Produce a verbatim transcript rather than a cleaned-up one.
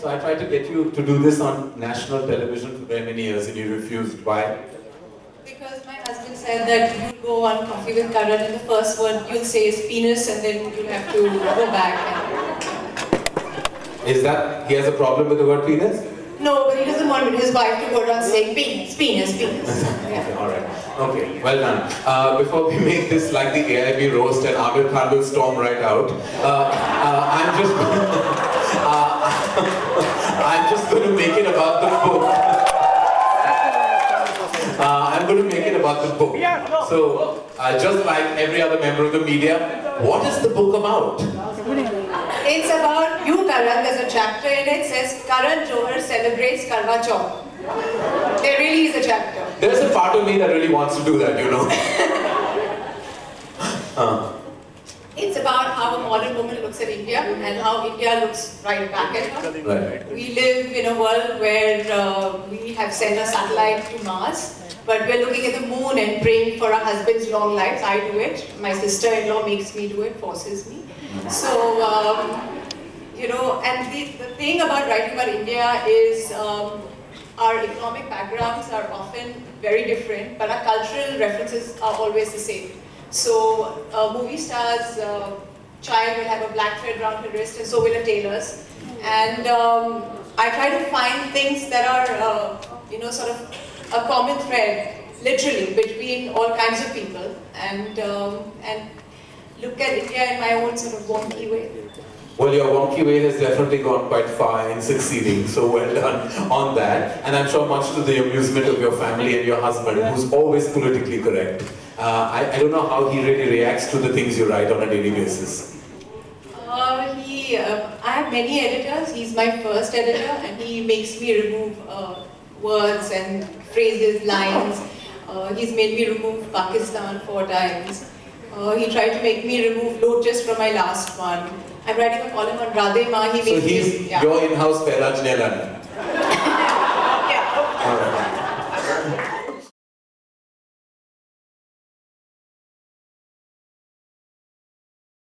So I tried to get you to do this on national television for very many years and you refused. Why? Because my husband said that you go on Coffee with Karan and the first word you'll say is penis and then you'll have to go back. And... Is that, he has a problem with the word penis? No, but he doesn't want his wife to go around saying penis, penis, penis. Yeah. Okay, alright. Okay, well done. Uh, before we make this like the A I B roast and Aamir Khan will storm right out, uh, uh, I'm just uh, I'm just going to make it about the book. Uh, I'm going to make it about the book. So, uh, just like every other member of the media, what is the book about? It's about you, Karan. There's a chapter in it says Karan Johar celebrates Karwa Chauth. There really is a chapter. There's a part of me that really wants to do that, you know. uh. It's about how a modern woman looks at India and how India looks right back at her. Right. We live in a world where uh, we have sent a satellite to Mars, but we're looking at the moon and praying for our husband's long lives. I do it. My sister-in-law makes me do it, forces me. So, um, you know, and the, the thing about writing about India is um, our economic backgrounds are often very different, but our cultural references are always the same. So, a movie star's uh, child will have a black thread around her wrist, and so will a tailor's. And um, I try to find things that are, uh, you know, sort of a common thread, literally, between all kinds of people, and um, and look at India in my own sort of wonky way. Well, your wonky way has definitely gone quite far in succeeding, so well done on that. And I'm sure much to the amusement of your family and your husband, who's always politically correct. Uh, I, I don't know how he really reacts to the things you write on a daily basis. Uh, he, uh, I have many editors. He's my first editor, and he makes me remove uh, words and phrases, lines. Uh, he's made me remove Pakistan four times. Uh, he tried to make me remove Lotus from my last one. I'm writing a column on Radhe Ma. He makes so he's me, yeah. your in-house Pairaj Neilani. Yeah. All right.